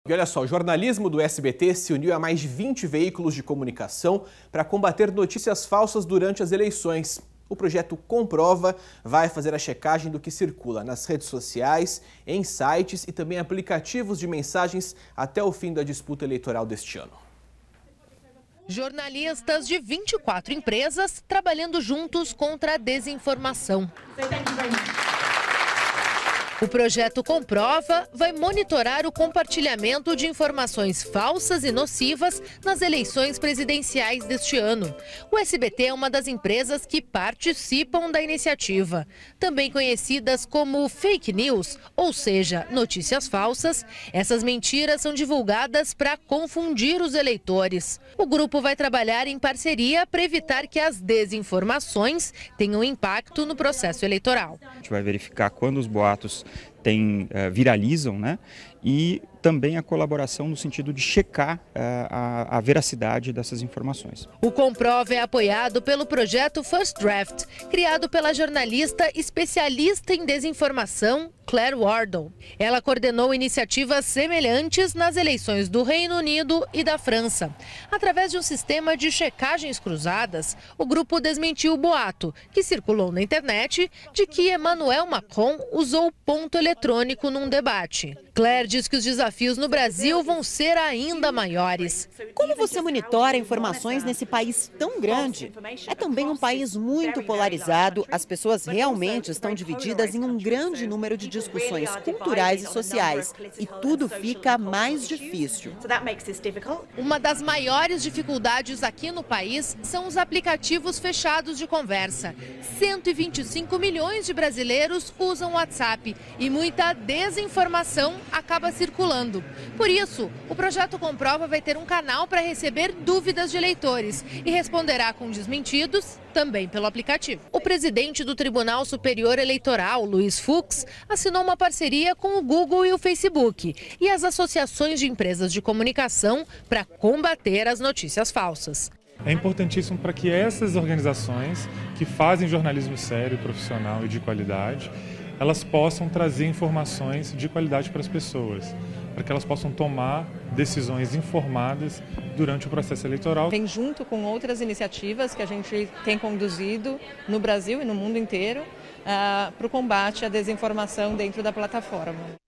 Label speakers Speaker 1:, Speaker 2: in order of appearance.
Speaker 1: E olha só, o jornalismo do SBT se uniu a mais de 20 veículos de comunicação para combater notícias falsas durante as eleições. O projeto Comprova vai fazer a checagem do que circula nas redes sociais, em sites e também aplicativos de mensagens até o fim da disputa eleitoral deste ano.
Speaker 2: Jornalistas de 24 empresas trabalhando juntos contra a desinformação. O projeto Comprova vai monitorar o compartilhamento de informações falsas e nocivas nas eleições presidenciais deste ano. O SBT é uma das empresas que participam da iniciativa. Também conhecidas como fake news, ou seja, notícias falsas, essas mentiras são divulgadas para confundir os eleitores. O grupo vai trabalhar em parceria para evitar que as desinformações tenham impacto no processo eleitoral.
Speaker 3: A gente vai verificar quando os boatos viralizam, né? E também a colaboração no sentido de checar a veracidade dessas informações.
Speaker 2: O Comprova é apoiado pelo projeto First Draft, criado pela jornalista especialista em desinformação, Claire Wardle. Ela coordenou iniciativas semelhantes nas eleições do Reino Unido e da França. Através de um sistema de checagens cruzadas, o grupo desmentiu o boato, que circulou na internet, de que Emmanuel Macron usou ponto eletrônico num debate. Claire diz que os desafios no Brasil vão ser ainda maiores.
Speaker 4: Como você monitora informações nesse país tão grande? É também um país muito polarizado, as pessoas realmente estão divididas em um grande número de discussões culturais e sociais, e tudo fica mais difícil.
Speaker 2: Uma das maiores dificuldades aqui no país são os aplicativos fechados de conversa. 125 milhões de brasileiros usam o WhatsApp e muita desinformação acaba circulando. Por isso, o projeto Comprova vai ter um canal para receber dúvidas de eleitores e responderá com desmentidos também pelo aplicativo. O presidente do Tribunal Superior Eleitoral, Luiz Fux, assinou uma parceria com o Google e o Facebook e as associações de empresas de comunicação para combater as notícias falsas.
Speaker 5: É importantíssimo para que essas organizações que fazem jornalismo sério, profissional e de qualidade, elas possam trazer informações de qualidade para as pessoas, para que elas possam tomar decisões informadas durante o processo eleitoral.
Speaker 6: Vem junto com outras iniciativas que a gente tem conduzido no Brasil e no mundo inteiro para o combate à desinformação dentro da plataforma.